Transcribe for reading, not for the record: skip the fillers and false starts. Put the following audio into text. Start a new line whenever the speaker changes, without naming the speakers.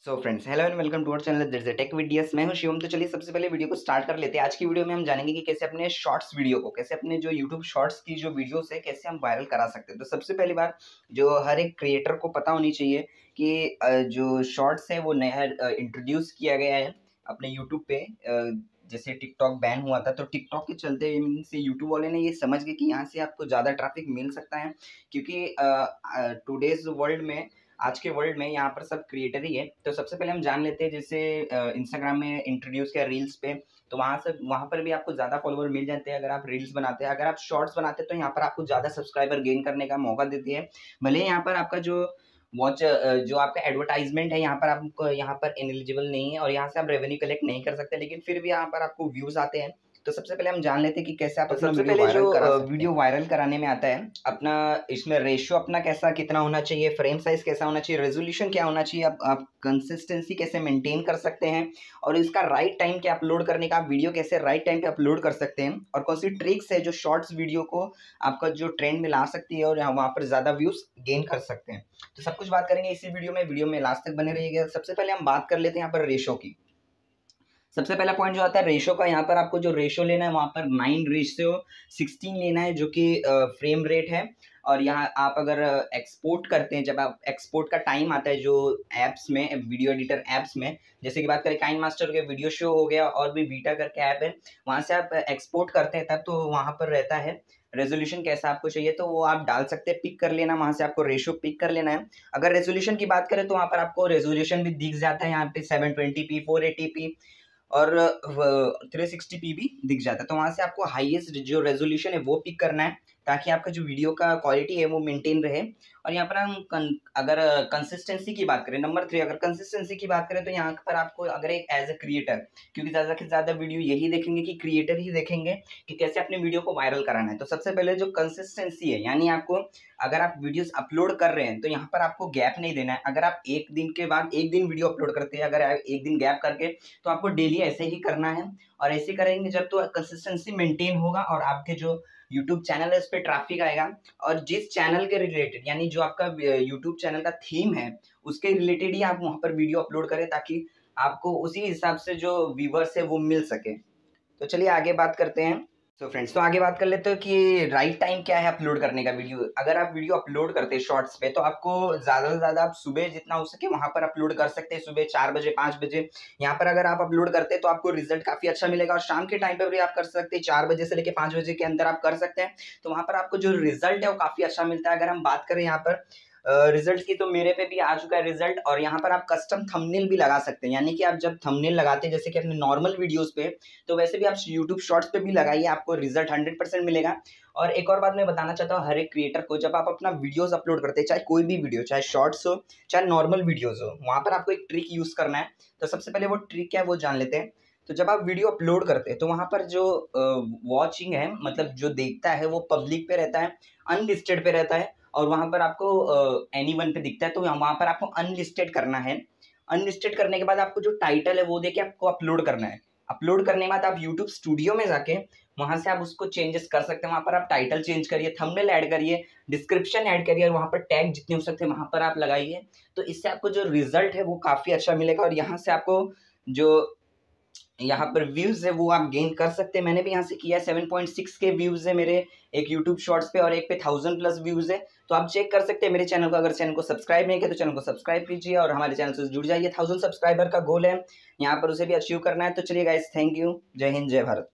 So friends, hello and welcome to our channel that's tech videos. मैं हूं शिवम। तो चलिए सबसे पहले वीडियो को स्टार्ट कर लेते हैं। आज की वीडियो में हम जानेंगे कि कैसे अपने शॉर्ट्स वीडियो को, कैसे अपने जो यूट्यूब शॉर्ट्स की जो वीडियोस है कैसे हम वायरल करा सकते हैं। तो सबसे पहली बात जो हर एक क्रिएटर को पता होनी चाहिए कि जो शॉर्ट्स है वो नया इंट्रोड्यूस किया गया है अपने यूट्यूब पे। जैसे टिकटॉक बैन हुआ था तो टिकटॉक के चलते मीन्स यूट्यूब वाले ने ये समझ गए कि यहाँ से आपको ज़्यादा ट्रैफिक मिल सकता है, क्योंकि टुडेज वर्ल्ड में, आज के वर्ल्ड में यहाँ पर सब क्रिएटर ही है। तो सबसे पहले हम जान लेते हैं, जैसे इंस्टाग्राम में इंट्रोड्यूस किया रील्स पे, तो वहाँ पर भी आपको ज़्यादा फॉलोवर मिल जाते हैं अगर आप रील्स बनाते हैं। अगर आप शॉर्ट्स बनाते हैं तो यहाँ पर आपको ज़्यादा सब्सक्राइबर गेन करने का मौका देती है। भले यहाँ पर आपका जो जो आपका एडवर्टाइजमेंट है यहाँ पर आपको यहाँ पर इनएलिजिबल नहीं है और यहाँ से आप रेवेन्यू कलेक्ट नहीं कर सकते, लेकिन फिर भी यहाँ पर आपको व्यूज आते हैं। तो सबसे पहले हम जान लेते हैं कि कैसे आप अपना वीडियो वायरल करा सकते हैं। वीडियो वायरल कराने में आता है अपना, इसमें रेशियो अपना कैसा कितना होना चाहिए, फ्रेम साइज कैसा होना चाहिए, रेजोल्यूशन क्या होना चाहिए, आप कंसिस्टेंसी कैसे मेंटेन कर सकते हैं, और इसका राइट टाइम क्या अपलोड करने का, आप वीडियो कैसे राइट टाइम पे अपलोड कर सकते हैं, और कौन सी ट्रिक्स है जो शॉर्ट्स वीडियो को आपका जो ट्रेंड में ला सकती है और वहाँ पर ज़्यादा व्यूज गेन कर सकते हैं। तो सब कुछ बात करेंगे इसी वीडियो में लास्ट तक बने रहिएगा। सबसे पहले हम बात कर लेते हैं यहाँ पर रेशो की। सबसे पहला पॉइंट जो आता है रेशो का, यहाँ पर आपको जो रेशो लेना है वहाँ पर 9:16 लेना है, जो कि फ्रेम रेट है। और यहाँ आप अगर एक्सपोर्ट करते हैं, जब आप एक्सपोर्ट का टाइम आता है जो ऐप्स में, वीडियो एडिटर ऐप्स में, जैसे कि बात करें काइन मास्टर हो गया, वीडियो शो हो गया, और भी वीटा करके ऐप है, वहाँ से आप एक्सपोर्ट करते हैं तब तो वहाँ पर रहता है रेजोल्यूशन कैसा आपको चाहिए, तो वो आप डाल सकते हैं, पिक कर लेना, वहाँ से आपको रेशो पिक कर लेना है। अगर रेजोल्यूशन की बात करें तो वहाँ पर आपको रेजोल्यूशन भी दिख जाता है, यहाँ पे 720p 480p और 360p भी दिख जाता है। तो वहाँ से आपको हाईएस्ट जो रेजोल्यूशन है वो पिक करना है, ताकि आपका जो वीडियो का क्वालिटी है वो मेंटेन रहे। और यहाँ पर हम अगर कंसिस्टेंसी की बात करें, नंबर 3, अगर कंसिस्टेंसी की बात करें तो यहाँ पर आपको अगर एक एज ए क्रिएटर, क्योंकि ज़्यादा से ज़्यादा वीडियो यही देखेंगे कि क्रिएटर ही देखेंगे कि कैसे अपने वीडियो को वायरल कराना है। तो सबसे पहले जो कंसिस्टेंसी है, यानी आपको अगर आप वीडियोस अपलोड कर रहे हैं तो यहाँ पर आपको गैप नहीं देना है। अगर आप एक दिन के बाद एक दिन वीडियो अपलोड करते हैं, अगर एक दिन गैप करके, तो आपको डेली ऐसे ही करना है। और ऐसे करेंगे जब तो कंसिस्टेंसी मेंटेन होगा और आपके जो यूट्यूब चैनल है इस पर ट्रैफिक आएगा, और जिस चैनल के रिलेटेड, यानी जो आपका यूट्यूब चैनल का थीम है उसके रिलेटेड ही आप वहाँ पर वीडियो अपलोड करें, ताकि आपको उसी हिसाब से जो व्यूवर्स है वो मिल सके। तो चलिए आगे बात करते हैं। तो फ्रेंड्स, तो आगे बात कर लेते हो कि राइट टाइम क्या है अपलोड करने का वीडियो। अगर आप वीडियो अपलोड करते हैं शॉर्ट्स पे, तो आपको ज़्यादा से ज़्यादा आप सुबह जितना हो सके वहाँ पर अपलोड कर सकते हैं, सुबह 4 बजे 5 बजे। यहाँ पर अगर आप अपलोड करते हैं तो आपको रिजल्ट काफ़ी अच्छा मिलेगा। और शाम के टाइम पर भी आप कर सकते हैं, 4 बजे से लेकर 5 बजे के अंदर आप कर सकते हैं, तो वहाँ पर आपको जो रिजल्ट है वो काफ़ी अच्छा मिलता है। अगर हम बात करें यहाँ पर रिजल्ट की, तो मेरे पे भी आ चुका है रिजल्ट। और यहाँ पर आप कस्टम थंबनेल भी लगा सकते हैं, यानी कि आप जब थंबनेल लगाते हैं जैसे कि अपने नॉर्मल वीडियोस पे, तो वैसे भी आप यूट्यूब शॉर्ट्स पे भी लगाइए, आपको रिजल्ट 100% मिलेगा। और एक और बात मैं बताना चाहता हूँ हर एक क्रिएटर को, जब आप अपना वीडियोस अपलोड करते हैं, चाहे कोई भी वीडियो, चाहे शॉर्ट्स हो चाहे नॉर्मल वीडियोज हो, वहाँ पर आपको एक ट्रिक यूज़ करना है। तो सबसे पहले वो ट्रिक क्या है वो जान लेते हैं। तो जब आप वीडियो अपलोड करते हैं तो वहाँ पर जो वॉचिंग है, मतलब जो देखता है, वो पब्लिक पे रहता है, अनलिस्टेड पे रहता है, और वहाँ पर आपको एनीवन पे दिखता है। तो वहाँ पर आपको अनलिस्टेड करना है। अनलिस्टेड करने के बाद आपको जो टाइटल है वो देके आपको अपलोड करना है। अपलोड करने के बाद आप यूट्यूब स्टूडियो में जाके वहाँ से आप उसको चेंजेस कर सकते हैं। वहाँ पर आप टाइटल चेंज करिए, थंबनेल ऐड करिए, डिस्क्रिप्शन ऐड करिए, और वहाँ पर टैग जितने हो सकते हैं वहाँ पर आप लगाइए। तो इससे आपको जो रिजल्ट है वो काफ़ी अच्छा मिलेगा, और यहाँ से आपको जो यहाँ पर व्यूज़ है वो आप गेन कर सकते हैं। मैंने भी यहाँ से किया है, 7.6 के व्यूज़ है मेरे एक यूट्यूब शॉर्ट्स पे, और एक पे 1000+ व्यूज़ है। तो आप चेक कर सकते हैं मेरे चैनल को। अगर चैनल को सब्सक्राइब नहीं किया तो चैनल को सब्सक्राइब कीजिए और हमारे चैनल से जुड़ जाइए। 1000 सब्सक्राइबर का गोल है यहाँ पर, उसे भी अचीव करना है। तो चलिए गाइस, थैंक यू, जय हिंद, जय भारत।